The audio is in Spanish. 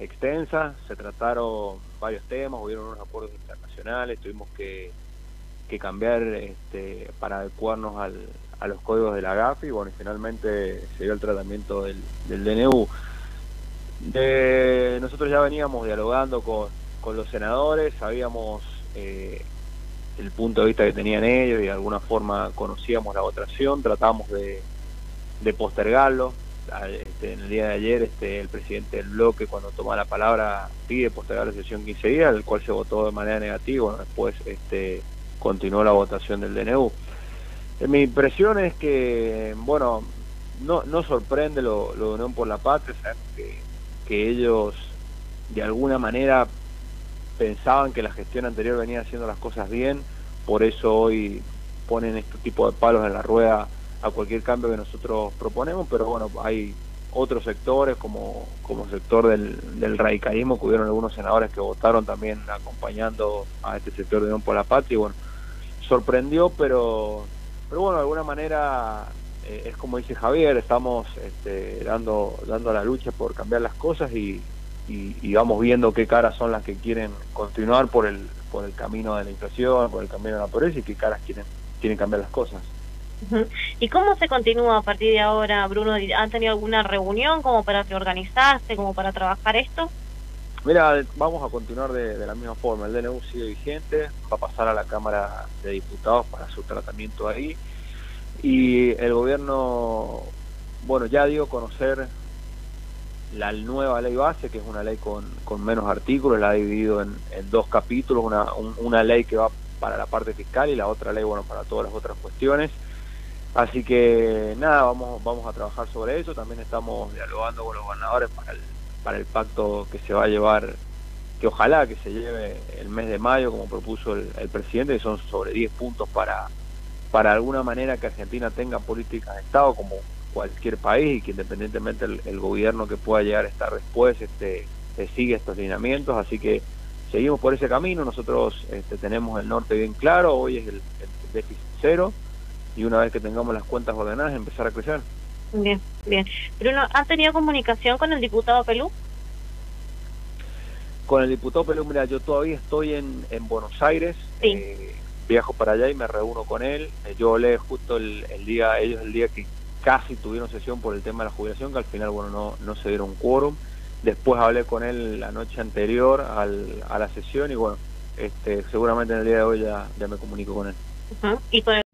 extensa, se trataron varios temas, hubieron unos acuerdos internacionales, tuvimos que cambiar para adecuarnos a los códigos de la GAFI, y bueno, y finalmente se dio el tratamiento del DNU. Nosotros ya veníamos dialogando con los senadores, sabíamos el punto de vista que tenían ellos y de alguna forma conocíamos la votación, tratamos de postergarlo. En el día de ayer el presidente del bloque, cuando toma la palabra, pide postergar la sesión 15 días, el cual se votó de manera negativa. Bueno, después continuó la votación del DNU. Mi impresión es que, bueno, no sorprende lo de Unión por la Patria. Sabemos que ellos de alguna manera pensaban que la gestión anterior venía haciendo las cosas bien, por eso hoy ponen este tipo de palos en la rueda a cualquier cambio que nosotros proponemos. Pero bueno, hay otros sectores como sector del radicalismo, que hubieron algunos senadores que votaron también acompañando a este sector de Unión por la Patria, y bueno, sorprendió, pero bueno, de alguna manera es como dice Javier, estamos dando la lucha por cambiar las cosas, y vamos viendo qué caras son las que quieren continuar por el camino de la inflación, por el camino de la pobreza, y qué caras quieren cambiar las cosas. ¿Y cómo se continúa a partir de ahora, Bruno? ¿Han tenido alguna reunión como para reorganizarse, como para trabajar esto? Mira, vamos a continuar de la misma forma. El DNU sigue vigente, va a pasar a la Cámara de Diputados para su tratamiento ahí, y el gobierno, bueno, ya dio a conocer la nueva ley base, que es una ley con menos artículos, la ha dividido en dos capítulos, una ley que va para la parte fiscal y la otra ley, bueno, para todas las otras cuestiones. Así que nada, vamos a trabajar sobre eso. También estamos dialogando con los gobernadores para el pacto que se va a llevar, que ojalá que se lleve el mes de mayo, como propuso el presidente, que son sobre 10 puntos para alguna manera que Argentina tenga políticas de Estado como cualquier país, y que independientemente el gobierno que pueda llegar a estar después sigue estos lineamientos. Así que seguimos por ese camino. Nosotros tenemos el norte bien claro, hoy es el déficit cero, y una vez que tengamos las cuentas ordenadas, empezar a crecer. Bien, bien. Bruno, ¿han tenido comunicación con el diputado Pelú? Con el diputado Pelú, mira, yo todavía estoy en Buenos Aires, Sí. viajo para allá y me reúno con él. Yo hablé justo el día que casi tuvieron sesión por el tema de la jubilación, que al final, bueno, no se dieron quórum. Después hablé con él la noche anterior a la sesión, y bueno, seguramente en el día de hoy ya me comunico con él. ¿Y con